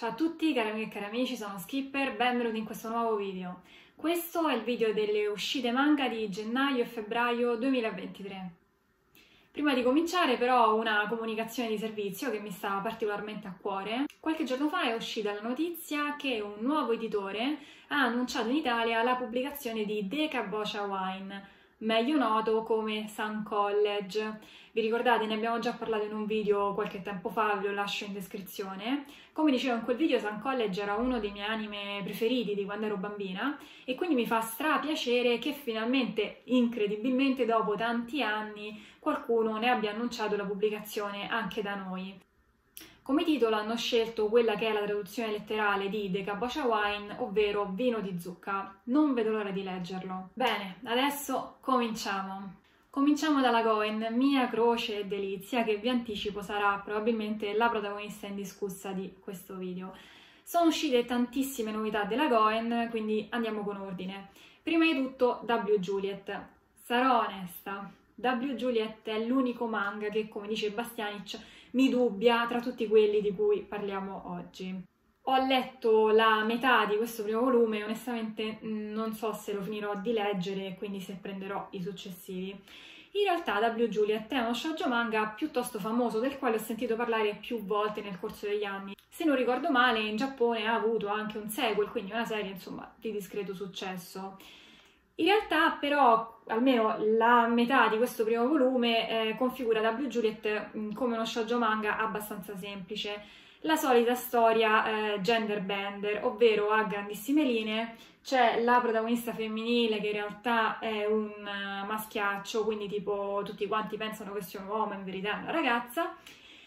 Ciao a tutti cari amiche e cari amici, sono Skipper, benvenuti in questo nuovo video. Questo è il video delle uscite manga di gennaio e febbraio 2023. Prima di cominciare però una comunicazione di servizio che mi sta particolarmente a cuore. Qualche giorno fa è uscita la notizia che un nuovo editore ha annunciato in Italia la pubblicazione di Dekabosha Wine, meglio noto come Sun College. Vi ricordate? Ne abbiamo già parlato in un video qualche tempo fa, ve lo lascio in descrizione. Come dicevo in quel video, Sun College era uno dei miei anime preferiti di quando ero bambina e quindi mi fa stra piacere che finalmente, incredibilmente, dopo tanti anni, qualcuno ne abbia annunciato la pubblicazione anche da noi. Come titolo hanno scelto quella che è la traduzione letterale di Dekabosha Wine, ovvero vino di zucca. Non vedo l'ora di leggerlo. Bene, adesso cominciamo. Cominciamo dalla Goen, mia croce e delizia, che vi anticipo sarà probabilmente la protagonista indiscussa di questo video. Sono uscite tantissime novità della Goen, quindi andiamo con ordine. Prima di tutto W. Juliet. Sarò onesta, W. Juliet è l'unico manga che, come dice Bastianic, mi dubbia tra tutti quelli di cui parliamo oggi. Ho letto la metà di questo primo volume e onestamente non so se lo finirò di leggere, quindi se prenderò i successivi. In realtà W. Juliet è uno shoujo manga piuttosto famoso del quale ho sentito parlare più volte nel corso degli anni. Se non ricordo male, in Giappone ha avuto anche un sequel, quindi una serie insomma di discreto successo. In realtà però almeno la metà di questo primo volume configura W. Juliet come uno shoujo manga abbastanza semplice. La solita storia gender bender, ovvero a grandissime linee c'è la protagonista femminile che in realtà è un maschiaccio, quindi tipo tutti quanti pensano che sia un uomo, in verità è una ragazza,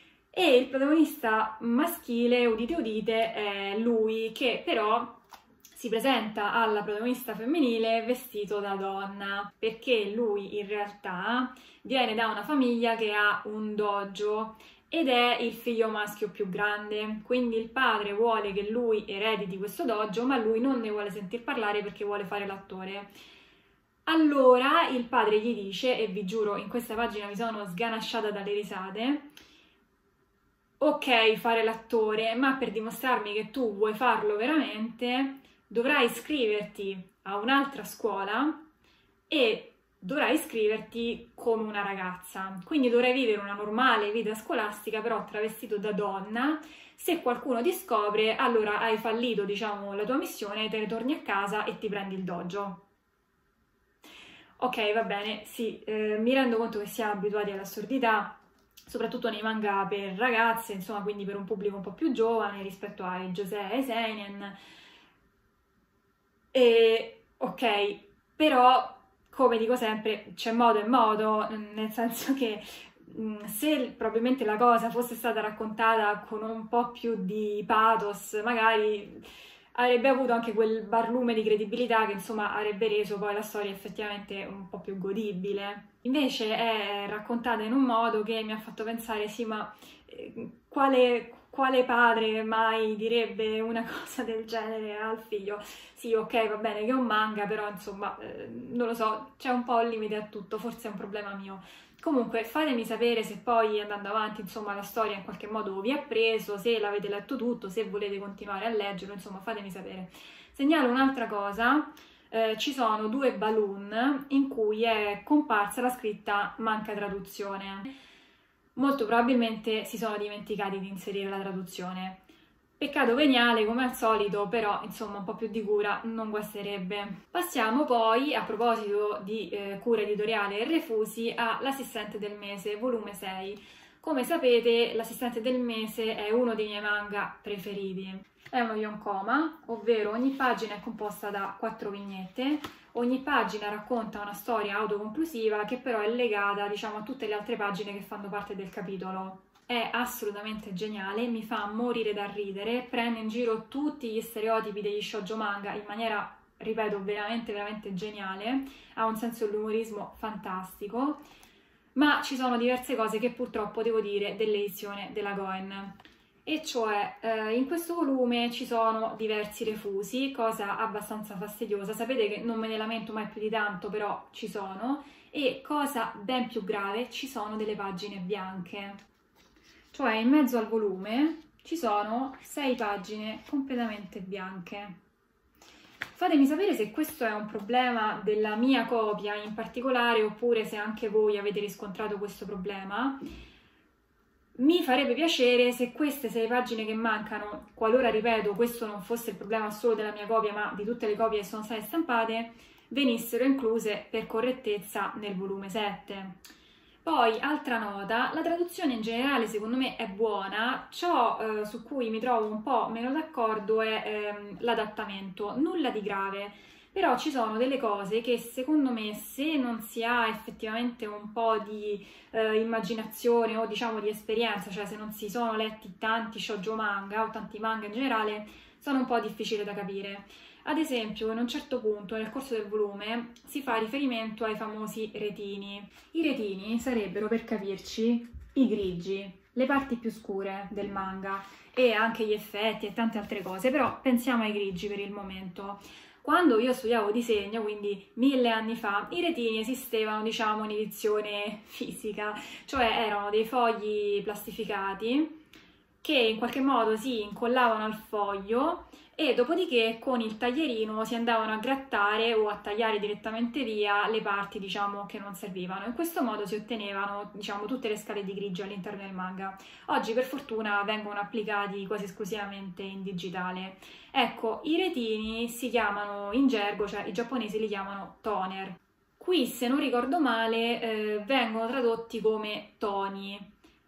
e il protagonista maschile, udite udite, è lui che però si presenta alla protagonista femminile vestito da donna, perché lui in realtà viene da una famiglia che ha un dojo ed è il figlio maschio più grande, quindi il padre vuole che lui erediti questo dojo, ma lui non ne vuole sentir parlare perché vuole fare l'attore. Allora il padre gli dice, e vi giuro in questa pagina mi sono sganasciata dalle risate: ok fare l'attore, ma per dimostrarmi che tu vuoi farlo veramente dovrai iscriverti a un'altra scuola e dovrai iscriverti come una ragazza, quindi dovrai vivere una normale vita scolastica però travestito da donna. Se qualcuno ti scopre, allora hai fallito, diciamo, la tua missione, te ne torni a casa e ti prendi il dojo. Ok, va bene, sì, mi rendo conto che siamo abituati all'assurdità, soprattutto nei manga per ragazze, insomma, quindi per un pubblico un po' più giovane rispetto ai josei e ai seinen. E ok, però come dico sempre, c'è modo e modo, nel senso che se probabilmente la cosa fosse stata raccontata con un po' più di pathos, magari avrebbe avuto anche quel barlume di credibilità che insomma avrebbe reso poi la storia effettivamente un po' più godibile. Invece è raccontata in un modo che mi ha fatto pensare, sì, ma quale padre mai direbbe una cosa del genere al figlio? Sì, ok, va bene che è un manga, però insomma, non lo so, c'è un po' il limite a tutto, forse è un problema mio. Comunque fatemi sapere se poi andando avanti, insomma, la storia in qualche modo vi ha preso, se l'avete letto tutto, se volete continuare a leggerlo, insomma, fatemi sapere. Segnalo un'altra cosa, ci sono 2 balloon in cui è comparsa la scritta manca traduzione. Molto probabilmente si sono dimenticati di inserire la traduzione. Peccato veniale come al solito, però insomma un po' più di cura non guasterebbe. Passiamo poi, a proposito di cura editoriale e refusi, a L'assistente del mese, volume 6. Come sapete, L'assistente del mese è uno dei miei manga preferiti. È uno yonkoma, ovvero ogni pagina è composta da 4 vignette, ogni pagina racconta una storia autoconclusiva che però è legata, diciamo, a tutte le altre pagine che fanno parte del capitolo. È assolutamente geniale, mi fa morire da ridere, prende in giro tutti gli stereotipi degli shoujo manga in maniera, ripeto, veramente veramente geniale, ha un senso dell'umorismo fantastico, ma ci sono diverse cose che purtroppo devo dire dell'edizione della Goen. E cioè in questo volume ci sono diversi refusi, cosa abbastanza fastidiosa, sapete che non me ne lamento mai più di tanto, però ci sono, e cosa ben più grave, ci sono delle pagine bianche. Cioè in mezzo al volume ci sono 6 pagine completamente bianche. Fatemi sapere se questo è un problema della mia copia in particolare oppure se anche voi avete riscontrato questo problema. Mi farebbe piacere se queste 6 pagine che mancano, qualora, ripeto, questo non fosse il problema solo della mia copia ma di tutte le copie che sono state stampate, venissero incluse per correttezza nel volume 7. Poi, altra nota, la traduzione in generale secondo me è buona, ciò su cui mi trovo un po' meno d'accordo è l'adattamento, nulla di grave, però ci sono delle cose che secondo me se non si ha effettivamente un po' di immaginazione o diciamo di esperienza, cioè se non si sono letti tanti shoujo manga o tanti manga in generale, sono un po' difficili da capire. Ad esempio, in un certo punto nel corso del volume si fa riferimento ai famosi retini. I retini sarebbero, per capirci, i grigi, le parti più scure del manga e anche gli effetti e tante altre cose, però pensiamo ai grigi per il momento. Quando io studiavo disegno, quindi 1000 anni fa, i retini esistevano, diciamo, in edizione fisica, cioè erano dei fogli plastificati che in qualche modo si incollavano al foglio e dopodiché con il taglierino si andavano a grattare o a tagliare direttamente via le parti, diciamo, che non servivano. In questo modo si ottenevano, diciamo, tutte le scale di grigio all'interno del manga. Oggi per fortuna vengono applicati quasi esclusivamente in digitale. Ecco, i retini si chiamano in gergo, cioè i giapponesi li chiamano toner. Qui, se non ricordo male, vengono tradotti come toni.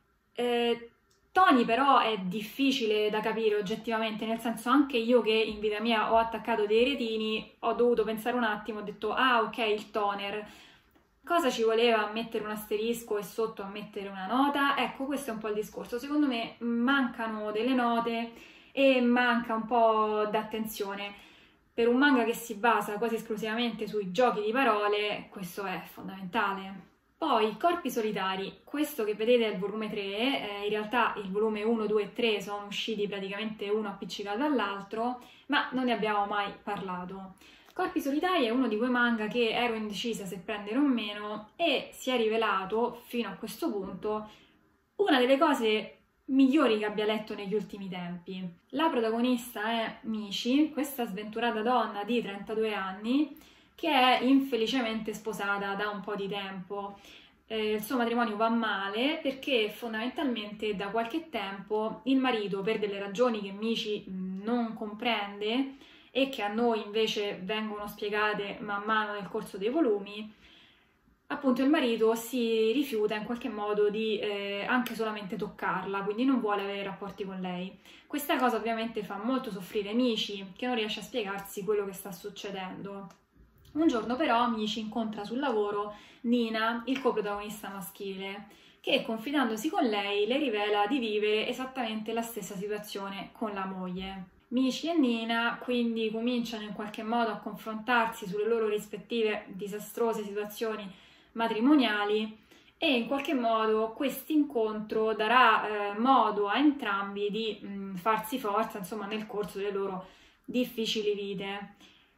Toni però è difficile da capire oggettivamente, nel senso anche io che in vita mia ho attaccato dei retini ho dovuto pensare un attimo, ho detto ah ok, il toner, cosa ci voleva a mettere un asterisco e sotto a mettere una nota? Ecco, questo è un po' il discorso, secondo me mancano delle note e manca un po' d'attenzione. Per un manga che si basa quasi esclusivamente sui giochi di parole, questo è fondamentale. Poi, corpi solitari, questo che vedete è il volume 3, in realtà il volume 1, 2 e 3 sono usciti praticamente uno appiccicato all'altro, ma non ne abbiamo mai parlato. Corpi solitari è uno di quei manga che ero indecisa se prendere o meno e si è rivelato, fino a questo punto, una delle cose migliori che abbia letto negli ultimi tempi. La protagonista è Michi, questa sventurata donna di 32 anni, che è infelicemente sposata da un po' di tempo. Il suo matrimonio va male perché fondamentalmente da qualche tempo il marito, per delle ragioni che Michi non comprende e che a noi invece vengono spiegate man mano nel corso dei volumi, appunto il marito si rifiuta in qualche modo di anche solamente toccarla, quindi non vuole avere rapporti con lei. Questa cosa ovviamente fa molto soffrire Michi, che non riesce a spiegarsi quello che sta succedendo. Un giorno però Michi incontra sul lavoro Nina, il coprotagonista maschile, che confidandosi con lei le rivela di vivere esattamente la stessa situazione con la moglie. Michi e Nina quindi cominciano in qualche modo a confrontarsi sulle loro rispettive disastrose situazioni matrimoniali e in qualche modo questo incontro darà modo a entrambi di farsi forza, insomma, nel corso delle loro difficili vite.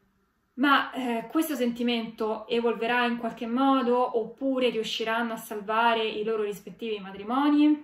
Ma questo sentimento evolverà in qualche modo oppure riusciranno a salvare i loro rispettivi matrimoni?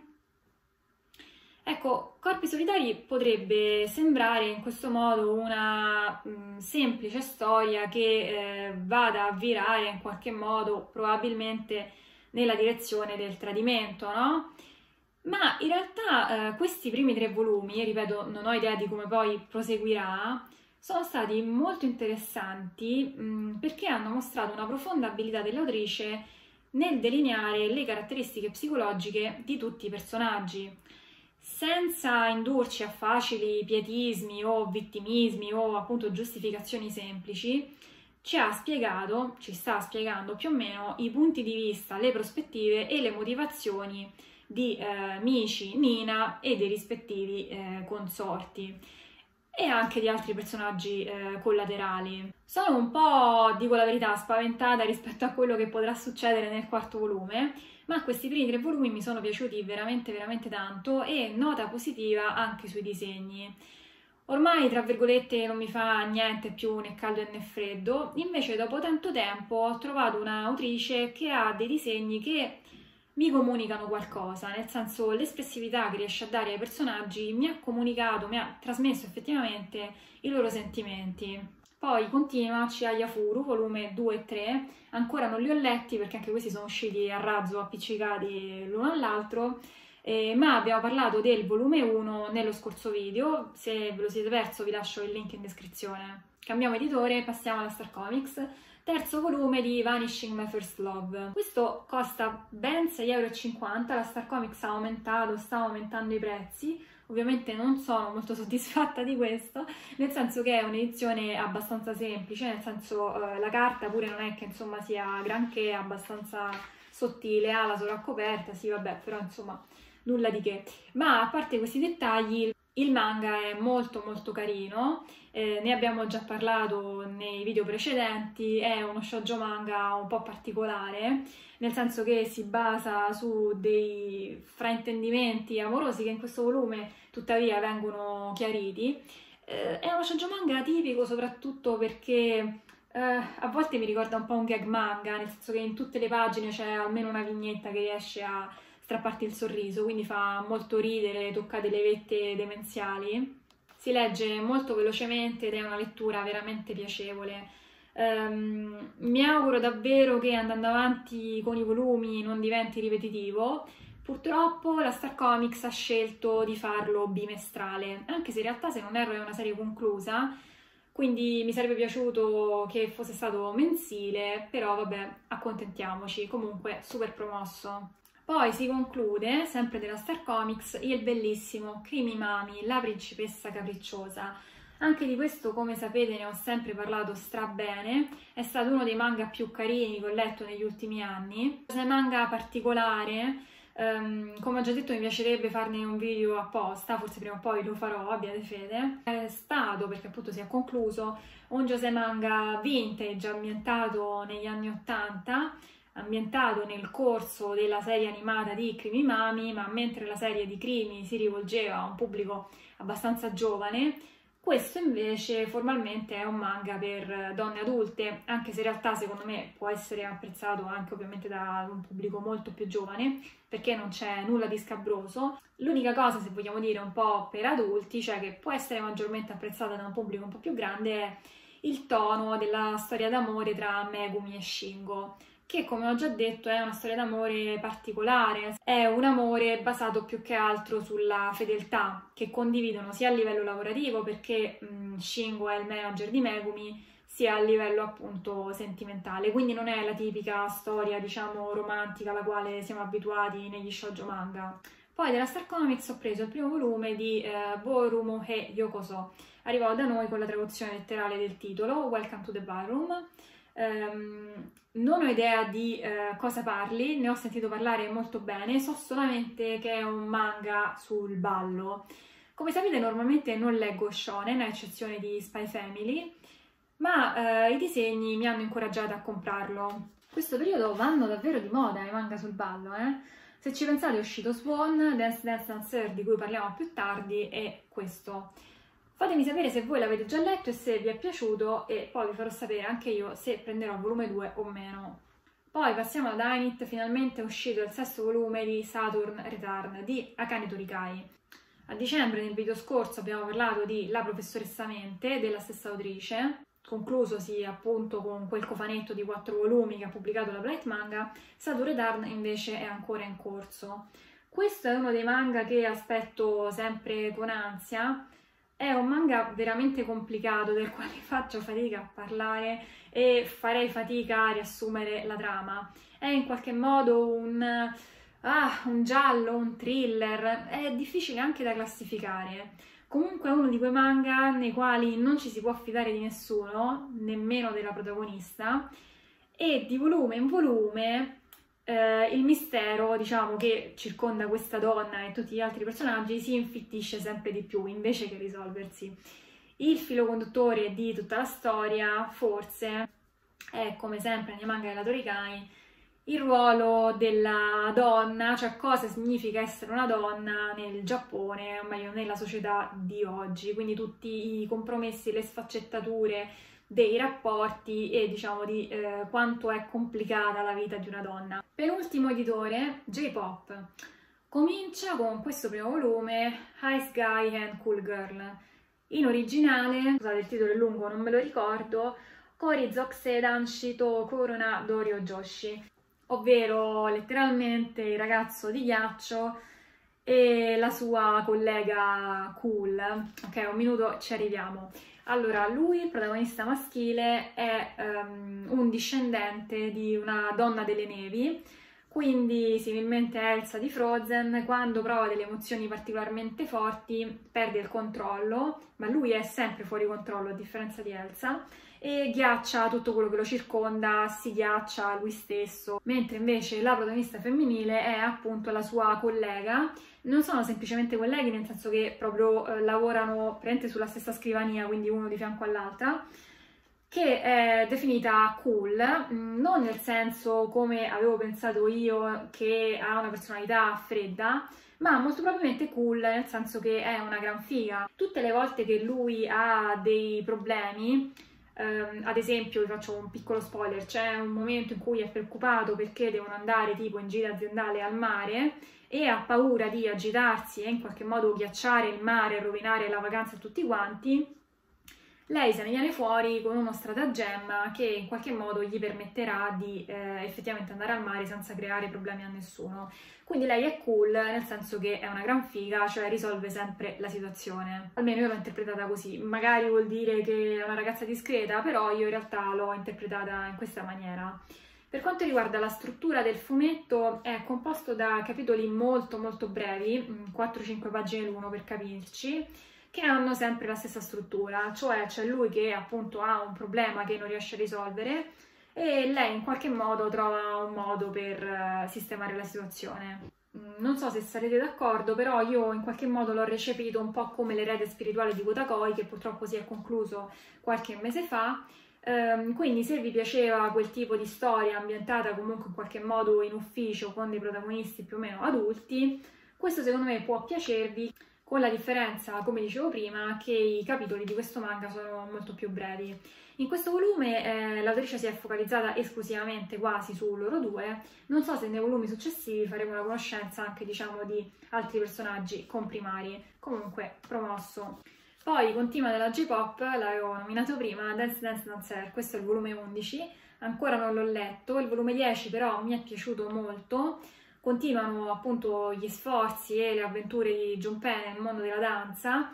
Ecco, Corpi solitari potrebbe sembrare in questo modo una semplice storia che vada a virare in qualche modo probabilmente nella direzione del tradimento, no? Ma in realtà questi primi 3 volumi, ripeto, non ho idea di come poi proseguirà, sono stati molto interessanti perché hanno mostrato una profonda abilità dell'autrice nel delineare le caratteristiche psicologiche di tutti i personaggi, senza indurci a facili pietismi o vittimismi o appunto giustificazioni semplici. Ci sta spiegando più o meno i punti di vista, le prospettive e le motivazioni di Michi, Nina e dei rispettivi consorti e anche di altri personaggi collaterali. Sono un po', dico la verità, spaventata rispetto a quello che potrà succedere nel 4º volume, ma questi primi 3 volumi mi sono piaciuti veramente veramente tanto e nota positiva anche sui disegni. Ormai, tra virgolette, non mi fa niente più né caldo né freddo, invece dopo tanto tempo ho trovato un'autrice che ha dei disegni che mi comunicano qualcosa, nel senso l'espressività che riesce a dare ai personaggi mi ha comunicato, mi ha trasmesso effettivamente i loro sentimenti. Poi continua Chihayafuru, volume 2 e 3, ancora non li ho letti perché anche questi sono usciti a razzo, appiccicati l'uno all'altro, ma abbiamo parlato del volume 1 nello scorso video, se ve lo siete perso vi lascio il link in descrizione. Cambiamo editore e passiamo alla Star Comics. Terzo volume di Vanishing My First Love. Questo costa ben 6,50 €, la Star Comics sta aumentando i prezzi. Ovviamente non sono molto soddisfatta di questo, nel senso che è un'edizione abbastanza semplice, nel senso la carta pure non è che insomma sia granché, abbastanza sottile, ha la sovraccoperta, sì vabbè, però insomma nulla di che. Ma a parte questi dettagli, il manga è molto molto carino, ne abbiamo già parlato nei video precedenti, è uno shoujo manga un po' particolare, nel senso che si basa su dei fraintendimenti amorosi che in questo volume tuttavia vengono chiariti. È uno shoujo manga tipico soprattutto perché a volte mi ricorda un po' un gag manga, nel senso che in tutte le pagine c'è almeno una vignetta che riesce a strapparti il sorriso, quindi fa molto ridere, tocca delle vette demenziali. Si legge molto velocemente ed è una lettura veramente piacevole. Mi auguro davvero che andando avanti con i volumi non diventi ripetitivo. Purtroppo la Star Comics ha scelto di farlo bimestrale, anche se in realtà, se non erro, è una serie conclusa, quindi mi sarebbe piaciuto che fosse stato mensile, però vabbè, accontentiamoci, comunque super promosso. Poi si conclude, sempre della Star Comics, il bellissimo Creamy Mami, la principessa capricciosa. Anche di questo, come sapete, ne ho sempre parlato strabene, è stato uno dei manga più carini che ho letto negli ultimi anni. È un manga particolare, come ho già detto mi piacerebbe farne un video apposta, forse prima o poi lo farò, abbiate fede. È stato, perché appunto si è concluso, un josei manga vintage ambientato negli anni 80, ambientato nel corso della serie animata di Creamy Mami, ma mentre la serie di Creamy si rivolgeva a un pubblico abbastanza giovane, questo invece formalmente è un manga per donne adulte, anche se in realtà secondo me può essere apprezzato anche ovviamente da un pubblico molto più giovane, perché non c'è nulla di scabroso. L'unica cosa, se vogliamo dire un po' per adulti, cioè che può essere maggiormente apprezzata da un pubblico un po' più grande, è il tono della storia d'amore tra Megumi e Shingo, che come ho già detto è una storia d'amore particolare, è un amore basato più che altro sulla fedeltà che condividono sia a livello lavorativo, perché Shingo è il manager di Megumi, sia a livello appunto sentimentale, quindi non è la tipica storia diciamo romantica alla quale siamo abituati negli shoujo manga. Poi della Star Comics ho preso il primo volume di Borumo e Yokoso, arrivò da noi con la traduzione letterale del titolo, Welcome to the Ballroom. Non ho idea di cosa parli, ne ho sentito parlare molto bene, so solamente che è un manga sul ballo. Come sapete normalmente non leggo shonen, a eccezione di Spy Family, ma i disegni mi hanno incoraggiata a comprarlo. In questo periodo vanno davvero di moda i manga sul ballo, Se ci pensate è uscito Swan, Dance Dance Dancer, di cui parliamo più tardi, e questo. Fatemi sapere se voi l'avete già letto e se vi è piaciuto, e poi vi farò sapere anche io se prenderò volume 2 o meno. Poi passiamo ad Ainit, finalmente è uscito il sesto volume di Saturn Return di Akane Torikai. A dicembre, nel video scorso, abbiamo parlato di La professoressa Mente, della stessa autrice, conclusosi appunto con quel cofanetto di 4 volumi che ha pubblicato la Blight Manga. Saturn Return invece è ancora in corso. Questo è uno dei manga che aspetto sempre con ansia. È un manga veramente complicato, del quale faccio fatica a parlare e farei fatica a riassumere la trama. È in qualche modo un giallo, un thriller, è difficile anche da classificare. Comunque è uno di quei manga nei quali non ci si può fidare di nessuno, nemmeno della protagonista, e di volume in volume il mistero, diciamo, che circonda questa donna e tutti gli altri personaggi si infittisce sempre di più, invece che risolversi. Il filo conduttore di tutta la storia, forse, è, come sempre nei manga della Torikai, il ruolo della donna, cioè cosa significa essere una donna nel Giappone, o meglio nella società di oggi, quindi tutti i compromessi, le sfaccettature, dei rapporti e diciamo di quanto è complicata la vita di una donna. Penultimo editore, J-Pop. Comincia con questo primo volume, Ice Guy and Cool Girl. In originale, scusate il titolo è lungo, non me lo ricordo, Kori Zoksedan Shito Korona Dorio Joshi, ovvero letteralmente il ragazzo di ghiaccio e la sua collega cool. Ok, un minuto, ci arriviamo. Allora, lui, il protagonista maschile, è un discendente di una donna delle nevi, quindi similmente a Elsa di Frozen, quando prova delle emozioni particolarmente forti perde il controllo, ma lui è sempre fuori controllo a differenza di Elsa, e ghiaccia tutto quello che lo circonda, si ghiaccia lui stesso, mentre invece la protagonista femminile è appunto la sua collega. Non sono semplicemente colleghi, nel senso che proprio lavorano praticamente sulla stessa scrivania, quindi uno di fianco all'altra, che è definita cool, non nel senso come avevo pensato io che ha una personalità fredda, ma molto probabilmente cool nel senso che è una gran figa. Tutte le volte che lui ha dei problemi, ad esempio vi faccio un piccolo spoiler, c'è un momento in cui è preoccupato perché devono andare tipo in gita aziendale al mare e ha paura di agitarsi e in qualche modo ghiacciare il mare, rovinare la vacanza a tutti quanti. Lei se ne viene fuori con uno stratagemma che in qualche modo gli permetterà di effettivamente andare al mare senza creare problemi a nessuno. Quindi lei è cool nel senso che è una gran figa, cioè risolve sempre la situazione. Almeno io l'ho interpretata così. Magari vuol dire che è una ragazza discreta, però io in realtà l'ho interpretata in questa maniera. Per quanto riguarda la struttura del fumetto, è composto da capitoli molto brevi, 4-5 pagine l'uno per capirci, che hanno sempre la stessa struttura, cioè c'è lui che appunto ha un problema che non riesce a risolvere e lei in qualche modo trova un modo per sistemare la situazione. Non so se sarete d'accordo, però io in qualche modo l'ho recepito un po' come l'erede spirituale di Wotakoi, che purtroppo si è concluso qualche mese fa. Quindi se vi piaceva quel tipo di storia ambientata comunque in qualche modo in ufficio con dei protagonisti più o meno adulti, questo secondo me può piacervi, con la differenza, come dicevo prima, che i capitoli di questo manga sono molto più brevi. In questo volume l'autrice si è focalizzata esclusivamente quasi su loro due, non so se nei volumi successivi faremo la conoscenza anche diciamo di altri personaggi comprimari, comunque promosso. Poi continua della J-Pop, l'avevo nominato prima, Dance Dance Dancer, questo è il volume 11, ancora non l'ho letto, il volume 10 però mi è piaciuto molto. Continuano appunto gli sforzi e le avventure di Junpei nel mondo della danza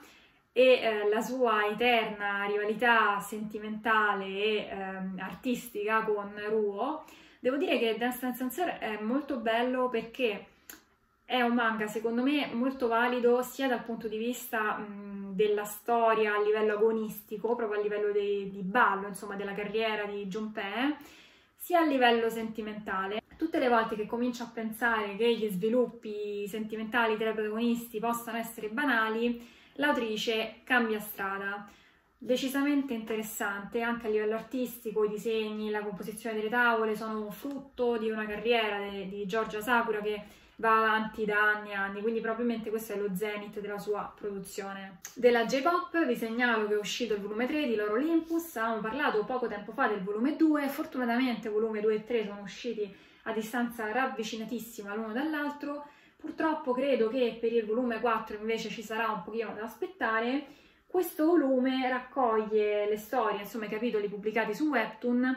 e la sua eterna rivalità sentimentale e artistica con Ruo. Devo dire che Dance Dance Dancer è molto bello perché è un manga secondo me molto valido sia dal punto di vista della storia a livello agonistico, proprio a livello di ballo, insomma della carriera di Junpei, sia a livello sentimentale. Tutte le volte che comincio a pensare che gli sviluppi sentimentali dei protagonisti possano essere banali, l'autrice cambia strada. Decisamente interessante, anche a livello artistico, i disegni, la composizione delle tavole sono frutto di una carriera di Giorgia Sakura che va avanti da anni e anni, quindi probabilmente questo è lo zenith della sua produzione. Della J-Pop vi segnalo che è uscito il volume 3 di Loro Olympus, avevamo parlato poco tempo fa del volume 2, fortunatamente volume 2 e 3 sono usciti a distanza ravvicinatissima l'uno dall'altro. Purtroppo credo che per il volume 4 invece ci sarà un pochino da aspettare. Questo volume raccoglie le storie, insomma i capitoli pubblicati su Webtoon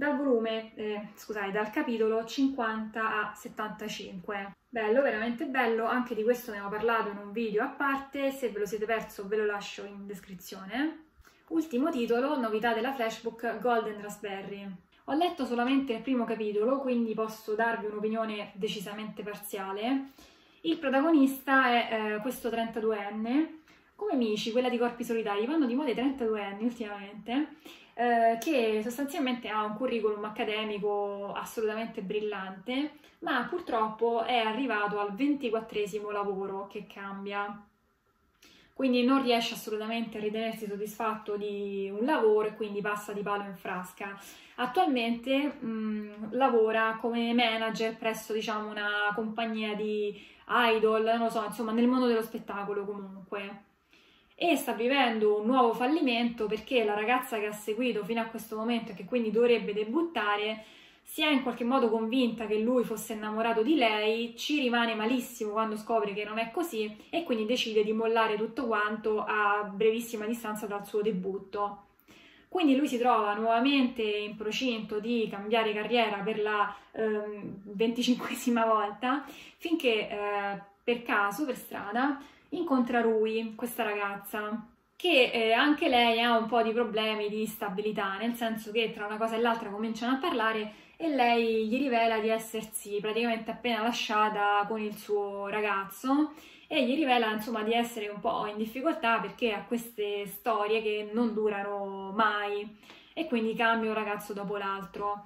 dal capitolo 50 a 75. Bello, veramente bello, anche di questo ne ho parlato in un video a parte, se ve lo siete perso ve lo lascio in descrizione. Ultimo titolo, novità della Flashbook, Golden Raspberry. Ho letto solamente il primo capitolo, quindi posso darvi un'opinione decisamente parziale. Il protagonista è questo 32enne, come Michi, quella di Corpi Solitari, vanno di moda i 32enni ultimamente, che sostanzialmente ha un curriculum accademico assolutamente brillante, ma purtroppo è arrivato al 24esimo lavoro che cambia. Quindi non riesce assolutamente a ritenersi soddisfatto di un lavoro e quindi passa di palo in frasca. Attualmente lavora come manager presso diciamo una compagnia di idol, non lo so, insomma nel mondo dello spettacolo comunque. e sta vivendo un nuovo fallimento perché la ragazza che ha seguito fino a questo momento e che quindi dovrebbe debuttare si è in qualche modo convinta che lui fosse innamorato di lei, ci rimane malissimo quando scopre che non è così e quindi decide di mollare tutto quanto a brevissima distanza dal suo debutto. Quindi lui si trova nuovamente in procinto di cambiare carriera per la 25esima volta, finché per caso, per strada, incontra Rui, questa ragazza, che anche lei ha un po' di problemi di stabilità, nel senso che tra una cosa e l'altra cominciano a parlare e lei gli rivela di essersi praticamente appena lasciata con il suo ragazzo e gli rivela insomma di essere un po' in difficoltà perché ha queste storie che non durano mai e quindi cambia un ragazzo dopo l'altro.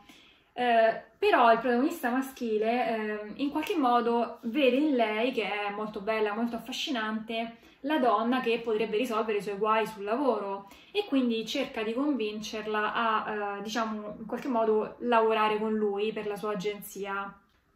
Però il protagonista maschile in qualche modo vede in lei, che è molto bella, molto affascinante, la donna che potrebbe risolvere i suoi guai sul lavoro e quindi cerca di convincerla a, diciamo, in qualche modo lavorare con lui per la sua agenzia.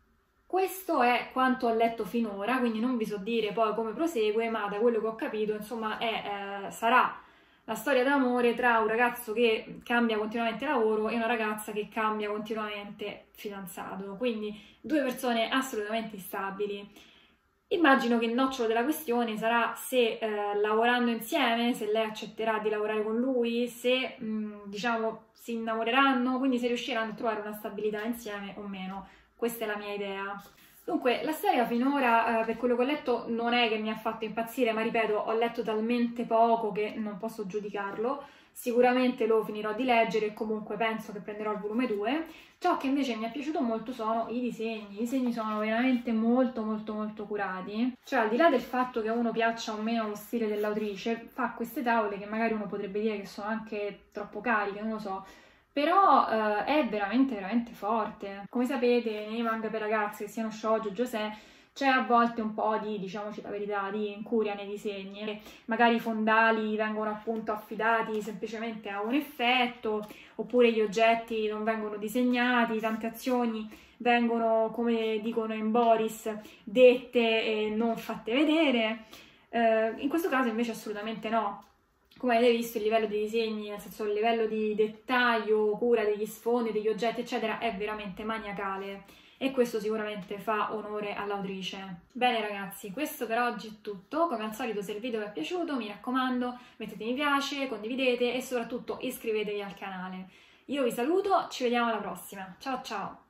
Questo è quanto ho letto finora, quindi non vi so dire poi come prosegue, ma da quello che ho capito, insomma, sarà la storia d'amore tra un ragazzo che cambia continuamente lavoro e una ragazza che cambia continuamente fidanzato, quindi due persone assolutamente instabili. Immagino che il nocciolo della questione sarà se lavorando insieme, se lei accetterà di lavorare con lui, se diciamo si innamoreranno, quindi se riusciranno a trovare una stabilità insieme o meno. Questa è la mia idea. Dunque, la storia finora, per quello che ho letto, non è che mi ha fatto impazzire, ma ripeto, ho letto talmente poco che non posso giudicarlo. Sicuramente lo finirò di leggere e comunque penso che prenderò il volume 2. Ciò che invece mi è piaciuto molto sono i disegni. I disegni sono veramente molto molto molto curati. Cioè, al di là del fatto che a uno piaccia o meno lo stile dell'autrice, fa queste tavole che magari uno potrebbe dire che sono anche troppo cariche, non lo so. Però è veramente veramente forte. Come sapete, nei manga per ragazze, che siano shoujo o josei, c'è a volte un po' di, diciamoci la verità, di incuria nei disegni. Magari i fondali vengono appunto affidati semplicemente a un effetto, oppure gli oggetti non vengono disegnati, tante azioni vengono, come dicono in Boris, dette e non fatte vedere. In questo caso invece assolutamente no. Come avete visto, il livello dei disegni, nel senso il livello di dettaglio, cura degli sfondi, degli oggetti, eccetera, è veramente maniacale e questo sicuramente fa onore all'autrice. Bene ragazzi, questo per oggi è tutto. Come al solito, se il video vi è piaciuto, mi raccomando, mettete mi piace, condividete e soprattutto iscrivetevi al canale. Io vi saluto, ci vediamo alla prossima. Ciao ciao!